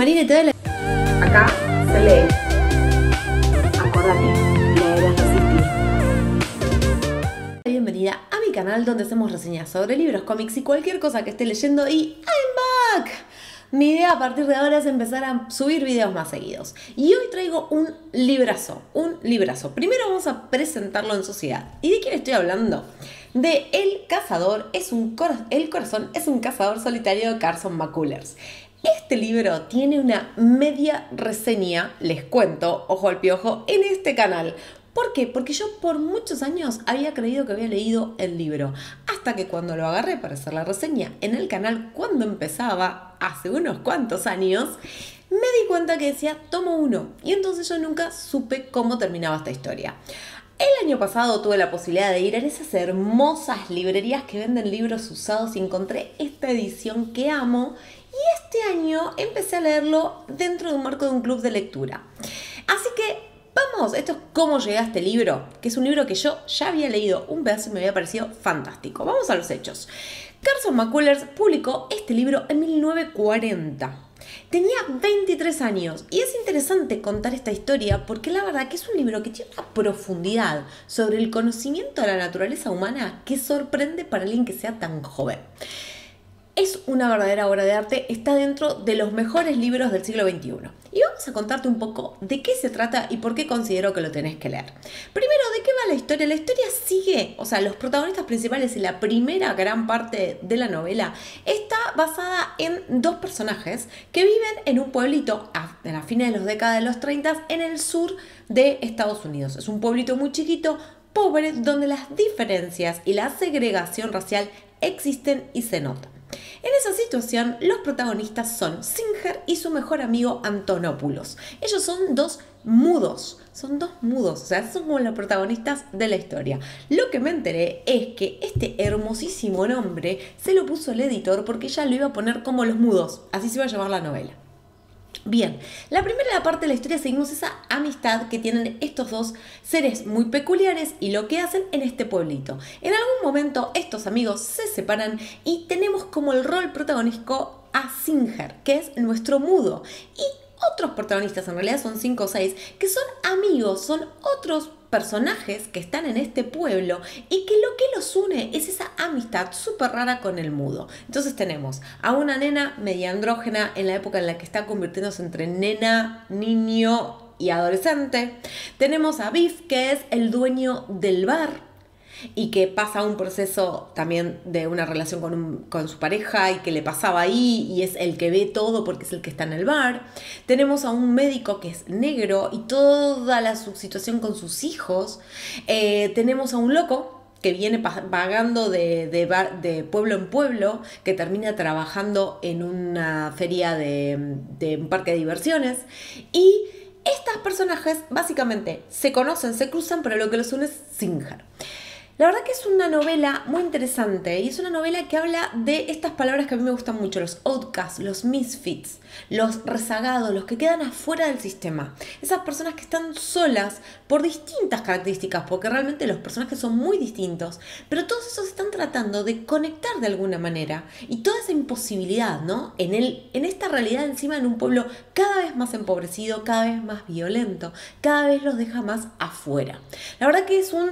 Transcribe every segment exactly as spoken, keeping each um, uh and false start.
Marina y te doy la... Acá se lee. Acordate, leer es resistir. Bienvenida a mi canal donde hacemos reseñas sobre libros, cómics y cualquier cosa que esté leyendo y I'm back. Mi idea a partir de ahora es empezar a subir videos más seguidos. Y hoy traigo un librazo, un librazo. Primero vamos a presentarlo en sociedad. ¿Y de quién estoy hablando? De El cazador es un cor El corazón es un cazador solitario de Carson McCullers. Este libro tiene una media reseña, les cuento, ojo al piojo, en este canal. ¿Por qué? Porque yo por muchos años había creído que había leído el libro, hasta que cuando lo agarré para hacer la reseña en el canal, cuando empezaba, hace unos cuantos años, me di cuenta que decía tomo uno, y entonces yo nunca supe cómo terminaba esta historia. El año pasado tuve la posibilidad de ir a esas hermosas librerías que venden libros usados y encontré esta edición que amo, y este año empecé a leerlo dentro de un marco de un club de lectura. Así que vamos, esto es cómo llegué a este libro, que es un libro que yo ya había leído un pedazo y me había parecido fantástico. Vamos a los hechos. Carson McCullers publicó este libro en mil novecientos cuarenta. Tenía veintitrés años y es interesante contar esta historia porque la verdad que es un libro que tiene una profundidad sobre el conocimiento de la naturaleza humana que sorprende para alguien que sea tan joven. Es una verdadera obra de arte, está dentro de los mejores libros del siglo veintiuno. Y vamos a contarte un poco de qué se trata y por qué considero que lo tenés que leer. Primero, ¿de qué va la historia? La historia sigue, o sea, los protagonistas principales y la primera gran parte de la novela está basada en dos personajes que viven en un pueblito a, a la fines de las décadas de los treinta en el sur de Estados Unidos. Es un pueblito muy chiquito, pobre, donde las diferencias y la segregación racial existen y se notan. En esa situación, los protagonistas son Singer y su mejor amigo Antonopoulos. Ellos son dos mudos, son dos mudos, o sea, son como los protagonistas de la historia. Lo que me enteré es que este hermosísimo nombre se lo puso el editor porque ella lo iba a poner como los mudos, así se iba a llamar la novela. Bien, la primera parte de la historia seguimos esa amistad que tienen estos dos seres muy peculiares y lo que hacen en este pueblito. En algún momento estos amigos se separan y tenemos como el rol protagonístico a Singer, que es nuestro mudo, y otros protagonistas, en realidad son cinco o seis, que son amigos, son otros personajes que están en este pueblo y que lo que los une es esa amistad súper rara con el mudo. Entonces tenemos a una nena media andrógena en la época en la que está convirtiéndose entre nena, niño y adolescente. Tenemos a Biff, que es el dueño del bar y que pasa un proceso también de una relación con, un, con su pareja y que le pasaba ahí y es el que ve todo porque es el que está en el bar. Tenemos a un médico que es negro y toda la su situación con sus hijos. Eh, tenemos a un loco que viene vagando de, de, bar, de pueblo en pueblo, que termina trabajando en una feria de, de un parque de diversiones. Y estos personajes básicamente se conocen, se cruzan, pero lo que los une es Singer. La verdad que es una novela muy interesante y es una novela que habla de estas palabras que a mí me gustan mucho, los outcasts, los misfits, los rezagados, los que quedan afuera del sistema. Esas personas que están solas por distintas características, porque realmente los personajes son muy distintos, pero todos esos están tratando de conectar de alguna manera y toda esa imposibilidad, ¿no? En, el, en esta realidad encima en un pueblo cada vez más empobrecido, cada vez más violento, cada vez los deja más afuera. La verdad que es un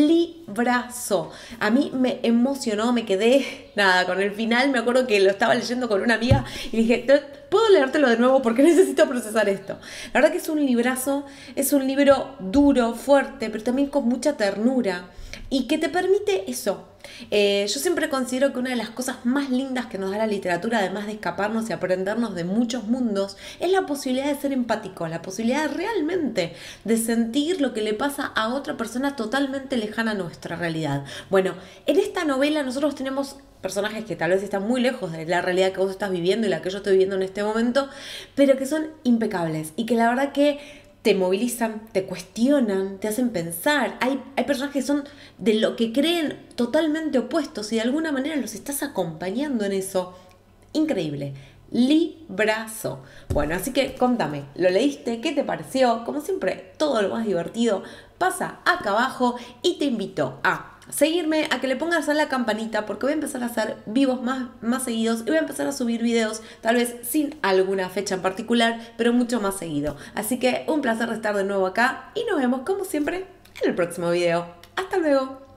librazo. A mí me emocionó, me quedé nada con el final. Me acuerdo que lo estaba leyendo con una amiga y dije, ¿puedo leértelo de nuevo? Porque necesito procesar esto. La verdad que es un librazo, es un libro duro, fuerte, pero también con mucha ternura y que te permite eso. Eh, yo siempre considero que una de las cosas más lindas que nos da la literatura, además de escaparnos y aprendernos de muchos mundos, es la posibilidad de ser empático, la posibilidad realmente de sentir lo que le pasa a otra persona totalmente lejana a nuestra realidad. Bueno, en esta novela nosotros tenemos personajes que tal vez están muy lejos de la realidad que vos estás viviendo y la que yo estoy viviendo en este momento, pero que son impecables y que la verdad que te movilizan, te cuestionan, te hacen pensar. Hay, hay personas que son de lo que creen totalmente opuestos y de alguna manera los estás acompañando en eso. Increíble. Librazo. Bueno, así que contame, ¿lo leíste? ¿Qué te pareció? Como siempre, todo lo más divertido pasa acá abajo y te invito a seguirme, a que le pongas a la campanita, porque voy a empezar a hacer vivos más, más seguidos y voy a empezar a subir videos, tal vez sin alguna fecha en particular, pero mucho más seguido. Así que un placer de estar de nuevo acá y nos vemos como siempre en el próximo video. ¡Hasta luego!